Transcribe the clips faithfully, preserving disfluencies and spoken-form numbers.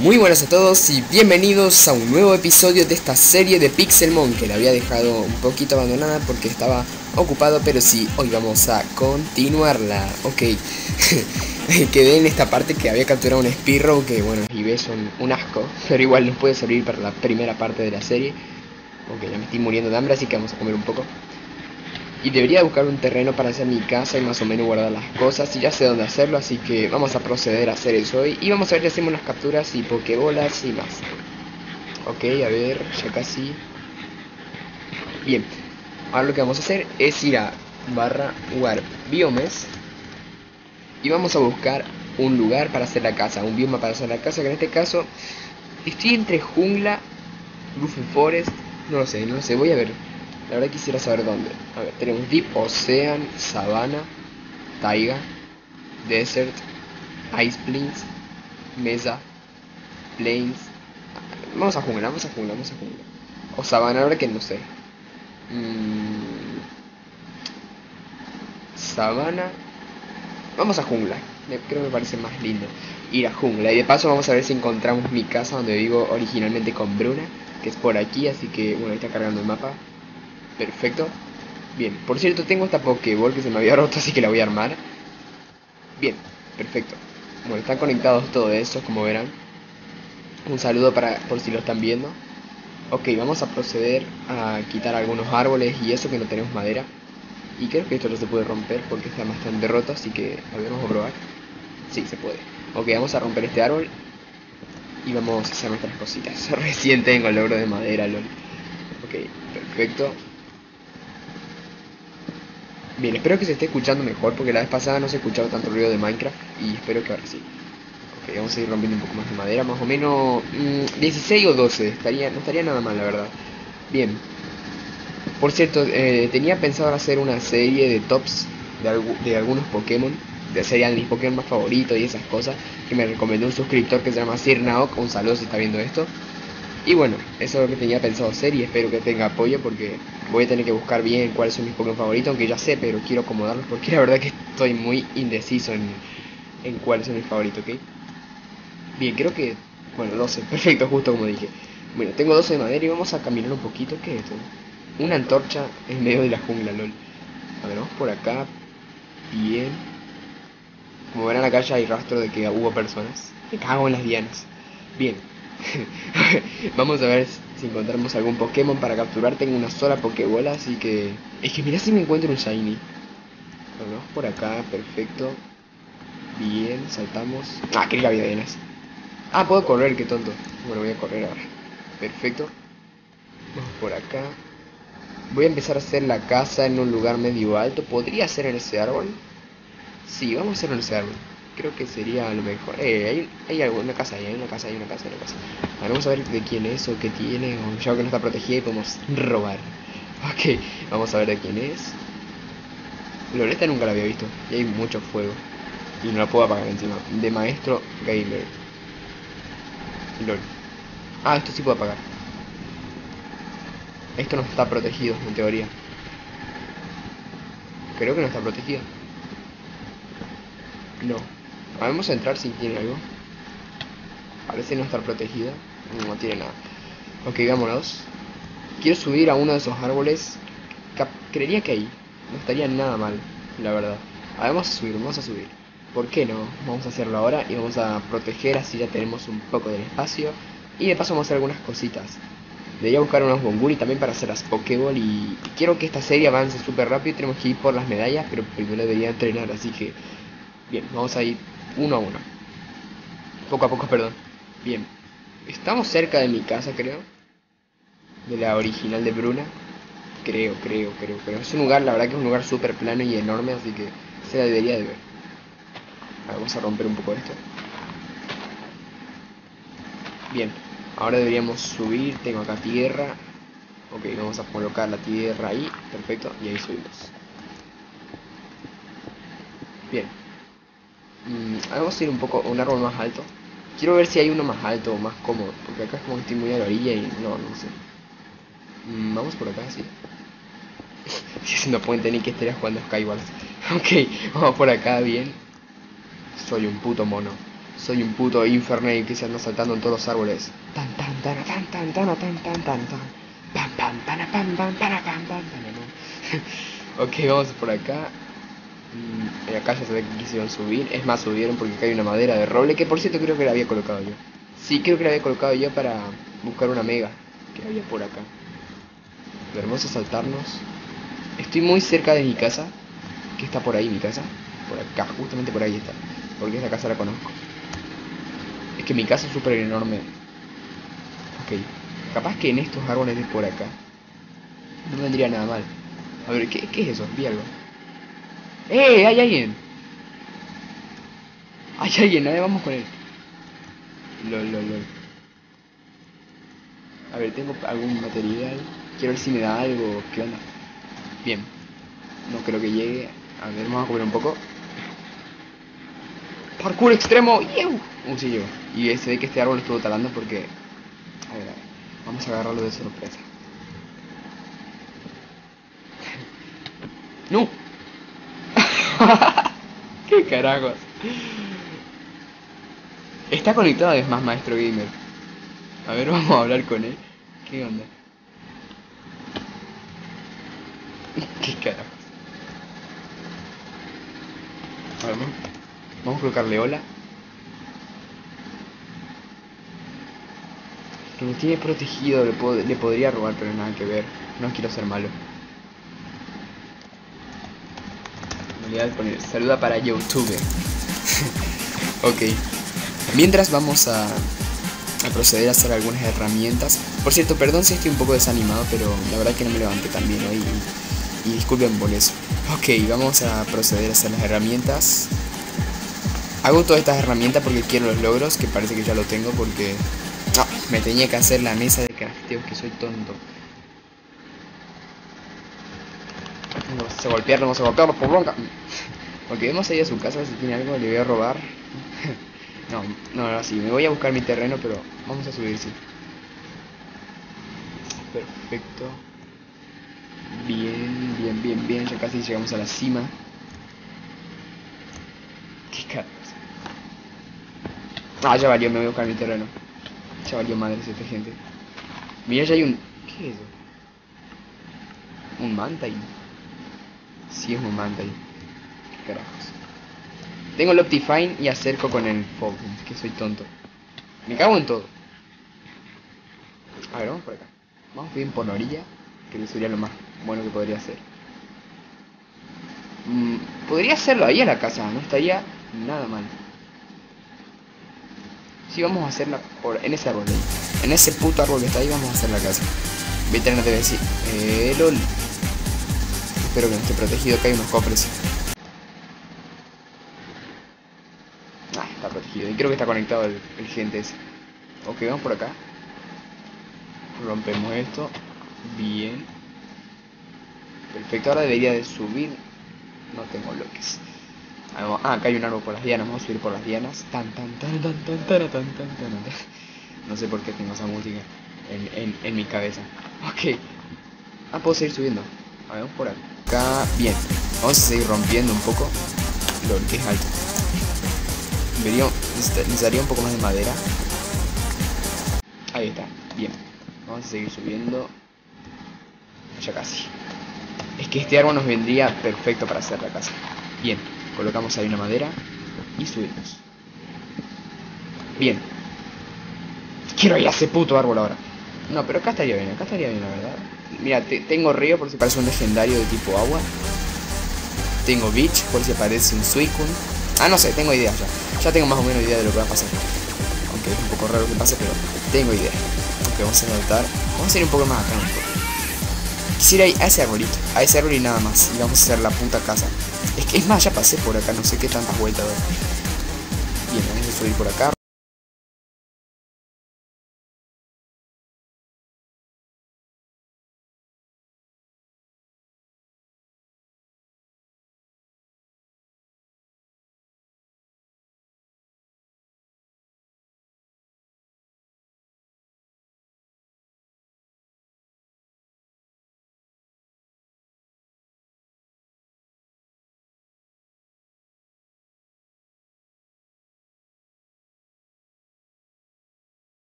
Muy buenas a todos y bienvenidos a un nuevo episodio de esta serie de Pixelmon, que la había dejado un poquito abandonada porque estaba ocupado, pero sí, hoy vamos a continuarla. Ok, quedé en esta parte que había capturado un Spearow, que bueno, los I V son un asco, pero igual nos puede servir para la primera parte de la serie. Ok, ya me estoy muriendo de hambre, así que vamos a comer un poco. Y debería buscar un terreno para hacer mi casa y más o menos guardar las cosas, y ya sé dónde hacerlo, así que vamos a proceder a hacer eso hoy. Y vamos a ver si hacemos las capturas y pokebolas y más. Ok, a ver, ya casi. Bien, ahora lo que vamos a hacer es ir a barra warp biomes y vamos a buscar un lugar para hacer la casa, un bioma para hacer la casa, que en este caso estoy entre jungla, Ruffle Forest, no lo sé, no lo sé, voy a ver. La verdad quisiera saber dónde. A ver, tenemos Deep Ocean, Sabana, Taiga, Desert, Ice Plains, Mesa, Plains. Vamos a jungla, vamos a jungla, vamos a jungla. O Sabana, ahora que no sé. Mm, Sabana. Vamos a jungla. Me, creo que me parece más lindo ir a jungla. Y de paso vamos a ver si encontramos mi casa donde vivo originalmente con Bruna, que es por aquí, así que bueno, ahí está cargando el mapa. Perfecto. Bien, por cierto, tengo esta Pokéball que se me había roto, así que la voy a armar. Bien, perfecto. Bueno, están conectados todos esos, como verán. Un saludo para por si lo están viendo. Ok, vamos a proceder a quitar algunos árboles y eso, que no tenemos madera. Y creo que esto no se puede romper porque está bastante roto, así que a ver, vamos a probar. Sí, se puede. Ok, vamos a romper este árbol y vamos a hacer nuestras cositas. Recién tengo el logro de madera, lol. Ok, perfecto. Bien, espero que se esté escuchando mejor, porque la vez pasada no se ha escuchado tanto ruido de Minecraft, y espero que ahora sí. Ok, vamos a ir rompiendo un poco más de madera, más o menos mmm, dieciséis o doce, estaría, no estaría nada mal, la verdad. Bien, por cierto, eh, tenía pensado hacer una serie de tops de, algu de algunos Pokémon, de serían mis Pokémon más favoritos y esas cosas, que me recomendó un suscriptor que se llama Sir Naok. Un saludo si está viendo esto. Y bueno, eso es lo que tenía pensado hacer y espero que tenga apoyo, porque voy a tener que buscar bien cuáles son mis Pokémon favoritos, aunque ya sé, pero quiero acomodarlos porque la verdad que estoy muy indeciso en, en cuáles son mis favoritos, ¿ok? Bien, creo que... Bueno, doce, perfecto, justo como dije. Bueno, tengo doce de madera y vamos a caminar un poquito. ¿Qué es esto? Una antorcha en medio de la jungla, lol. A ver, vamos por acá. Bien. Como verán, acá ya hay rastro de que hubo personas. Me cago en las dianas. Bien. Vamos a ver si encontramos algún Pokémon para capturar. Tengo una sola Pokébola, así que... Es que mirá si me encuentro un Shiny. Bueno, vamos por acá, perfecto. Bien, saltamos. Ah, creí que había dianas. Ah, puedo correr, qué tonto. Bueno, voy a correr ahora. Perfecto. Vamos por acá. Voy a empezar a hacer la casa en un lugar medio alto. ¿Podría ser en ese árbol? Sí, vamos a hacerlo en ese árbol. Creo que sería lo mejor. Eh, hay, hay alguna casa ahí, hay una casa, hay una casa, hay una casa. Ahora vamos a ver de quién es o qué tiene. O ya que no está protegida y podemos robar. Ok, vamos a ver de quién es. Loretta nunca la había visto. Y hay mucho fuego. Y no la puedo apagar encima. De maestro gamer. Lol. Ah, esto sí puedo apagar. Esto no está protegido, en teoría. Creo que no está protegido. No. Vamos a entrar si tiene algo. Parece no estar protegida. No tiene nada. Ok, vámonos. Quiero subir a uno de esos árboles. Cap creería que ahí. No estaría nada mal, la verdad. A ver, vamos a subir, vamos a subir. ¿Por qué no? Vamos a hacerlo ahora y vamos a proteger, así ya tenemos un poco del espacio. Y de paso vamos a hacer algunas cositas. Debería buscar unos Bonguri también para hacer las Pokéball. Y quiero que esta serie avance súper rápido. Tenemos que ir por las medallas, pero primero debería entrenar, así que... Bien, vamos a ir uno a uno. Poco a poco, perdón. Bien. Estamos cerca de mi casa, creo. De la original de Bruna. Creo, creo, creo, creo. Es un lugar, la verdad que es un lugar súper plano y enorme, así que se la debería de ver. A ver, vamos a romper un poco esto. Bien, ahora deberíamos subir. Tengo acá tierra. Ok, vamos a colocar la tierra ahí. Perfecto, y ahí subimos. Bien. Mm, vamos a ir un poco a un árbol más alto. Quiero ver si hay uno más alto o más cómodo, porque acá es como que estoy muy a la orilla y no, no sé. Mm, vamos por acá, sí. Estoy haciendo puente, ni que estaría jugando Skywars. Ok, vamos por acá, bien. Soy un puto mono. Soy un puto Infernate que se anda saltando en todos los árboles. Tan tan tan tan tan tan tan tan tan tan. Pam pam pam pam pam pam pam pam. Ok, vamos por acá. Mm, acá ya se ve que quisieron subir. Es más, subieron porque acá hay una madera de roble que por cierto creo que la había colocado yo. Sí, creo que la había colocado yo para buscar una mega que había por acá. Pero vamos a saltarnos. Estoy muy cerca de mi casa. Que está por ahí mi casa. Por acá, justamente por ahí está. Porque esa casa la conozco. Es que mi casa es súper enorme. Ok. Capaz que en estos árboles de por acá no vendría nada mal. A ver, ¿qué, qué es eso? Vi algo. ¡Eh! ¡Hay alguien! ¡Hay alguien! A ver, vamos con él. Lol, lol, lol. A ver, tengo algún material. Quiero ver si me da algo. ¿Qué onda? Bien. No creo que llegue. A ver, vamos a comer un poco. ¡Parkour extremo! ¡Yew! Uh, sí llegó. Y se ve que este árbol estuvo talando porque... A ver, a ver. Vamos a agarrarlo de sorpresa. ¡No! ¿Qué carajos? Está conectado es más Maestro Gamer. A ver, vamos a hablar con él. ¿Qué onda? ¿Qué carajos? A ver, vamos, vamos a colocarle hola. Que me tiene protegido, le, pod le podría robar, pero nada que ver. No quiero ser malo. Me voy a poner saluda para YouTube. Ok. Mientras vamos a, a proceder a hacer algunas herramientas. Por cierto, perdón si estoy un poco desanimado, pero la verdad que no me levanté tan bien hoy. Y, y disculpen por eso. Ok, vamos a proceder a hacer las herramientas. Hago todas estas herramientas porque quiero los logros, que parece que ya lo tengo porque... No, me tenía que hacer la mesa de crafteo, que soy tonto. No vamos a golpearlo, vamos a golpearlo por bronca. Ok, vamos a ir a su casa, si tiene algo le voy a robar. No, no, ahora sí, me voy a buscar mi terreno, pero vamos a subir, sí. Perfecto. Bien, bien, bien, bien, ya casi llegamos a la cima. ¿Qué cargas? Ah, ya valió, me voy a buscar mi terreno. Ya valió madres esta gente. Mira, ya hay un... ¿Qué es eso? ¿Un Mantine? Sí, es un Mantine. ¿Qué carajos? Tengo el Optifine y acerco con el Fog, que soy tonto. Me cago en todo. A ver, vamos por acá. Vamos bien por la orilla, que sería lo más bueno que podría hacer. Mm, podría hacerlo ahí a la casa, no estaría nada mal. Sí, vamos a hacerla por, en ese árbol de ahí. En ese puto árbol que está ahí vamos a hacer la casa. Vete, no te voy a decir. Eh, lol. Espero que no esté protegido, que hay unos cofres. Ah, está protegido. Y creo que está conectado el, el gente ese. Ok, vamos por acá. Rompemos esto. Bien. Perfecto, ahora debería de subir. No tengo bloques. Ah, acá hay un árbol por las dianas. Vamos a subir por las dianas. Tan tan tan tan tan tan tan tan tan tan. No sé por qué tengo esa música en, en, en mi cabeza. Ok. Ah, puedo seguir subiendo. A ver, vamos por acá. Bien. Vamos a seguir rompiendo un poco. Lo que es alto. Vería, necesitaría un poco más de madera. Ahí está. Bien. Vamos a seguir subiendo. Ya casi. Es que este árbol nos vendría perfecto para hacer la casa. Bien. Colocamos ahí una madera. Y subimos. Bien. Quiero ir a ese puto árbol ahora. No, pero acá estaría bien. Acá estaría bien, la verdad. Mira, te, tengo río por si parece un legendario de tipo agua. Tengo beach por si aparece un Suicune. Ah, no sé, tengo ideas ya. Ya tengo más o menos idea de lo que va a pasar. Aunque es un poco raro que pase, pero tengo idea. Ok, vamos a saltar. Vamos a ir un poco más acá. Un poco. Quisiera ir a ese arbolito. A ese árbol y nada más. Y vamos a hacer la puta casa. Es que es más, ya pasé por acá. No sé qué tantas vueltas doy. Bien, vamos a subir por acá.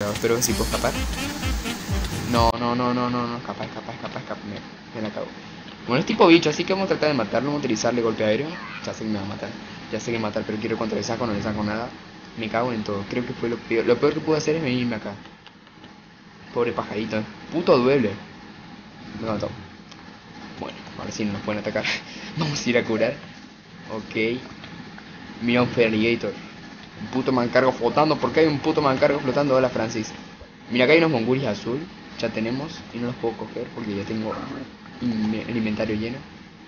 pero espero que sí puedo escapar. No, no, no, no, no, no, escapa, escapa, escapa, escapa, me, me la cago. Bueno, es tipo bicho, así que vamos a tratar de matarlo, vamos a utilizarle golpe aéreo. Ya sé que me va a matar, ya sé que matar, pero quiero cuánto le saco, no le saco nada. Me cago en todo, creo que fue lo peor. Lo peor que pude hacer es venirme acá. Pobre pajarito, puto duele. Me mató. Bueno, ahora sí no nos pueden atacar. Vamos a ir a curar. Ok. Mira un Ferrigator. Un puto mancargo flotando. ¿Por qué hay un puto mancargo flotando? Hola, Francis. Mira, acá hay unos mongulis azul. Ya tenemos. Y no los puedo coger porque ya tengo el inventario lleno.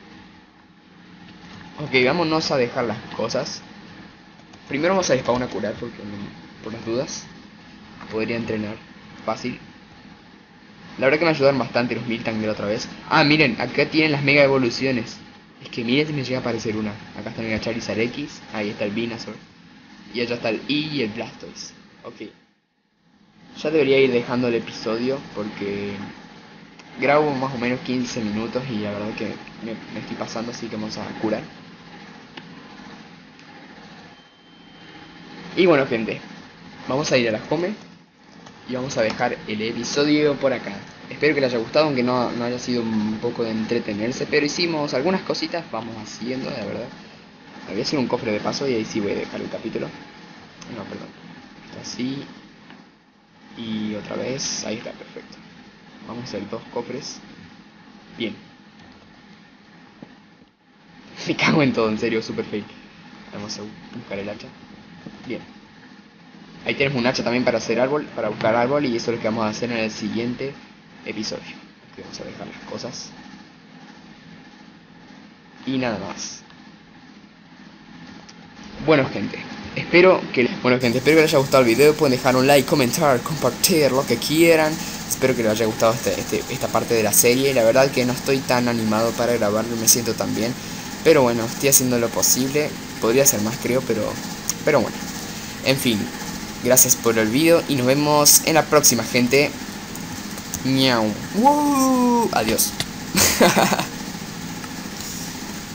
Ok, vámonos a dejar las cosas. Primero vamos a despawn a curar porque por las dudas. Podría entrenar. Fácil. La verdad que me ayudaron bastante los Miltank de la otra vez. Ah, miren, acá tienen las mega evoluciones. Es que miren si me llega a aparecer una. Acá está el Charizard X. Ahí está el Venusaur. Y allá está el E y el Blastoise. Ok. Ya debería ir dejando el episodio porque grabo más o menos quince minutos y la verdad que me, me estoy pasando, así que vamos a curar. Y bueno, gente, vamos a ir a la home y vamos a dejar el episodio por acá. Espero que les haya gustado, aunque no, no haya sido un poco de entretenerse, pero hicimos algunas cositas, vamos haciendo, la verdad. Voy a hacer un cofre de paso y ahí sí voy a dejar el capítulo. No, perdón. Está así. Y otra vez, ahí está, perfecto. Vamos a hacer dos cofres. Bien. Me cago en todo, en serio, super fail. Vamos a buscar el hacha. Bien. Ahí tenemos un hacha también para hacer árbol, para buscar árbol, y eso es lo que vamos a hacer en el siguiente episodio. Aquí vamos a dejar las cosas. Y nada más. Bueno, gente, espero que bueno gente, espero que les haya gustado el video. Pueden dejar un like, comentar, compartir, lo que quieran. Espero que les haya gustado este, este, esta parte de la serie. La verdad que no estoy tan animado para grabarlo, me siento tan bien. Pero bueno, estoy haciendo lo posible. Podría ser más, creo, pero, pero bueno. En fin, gracias por el video y nos vemos en la próxima, gente. Miau. Uh, adiós.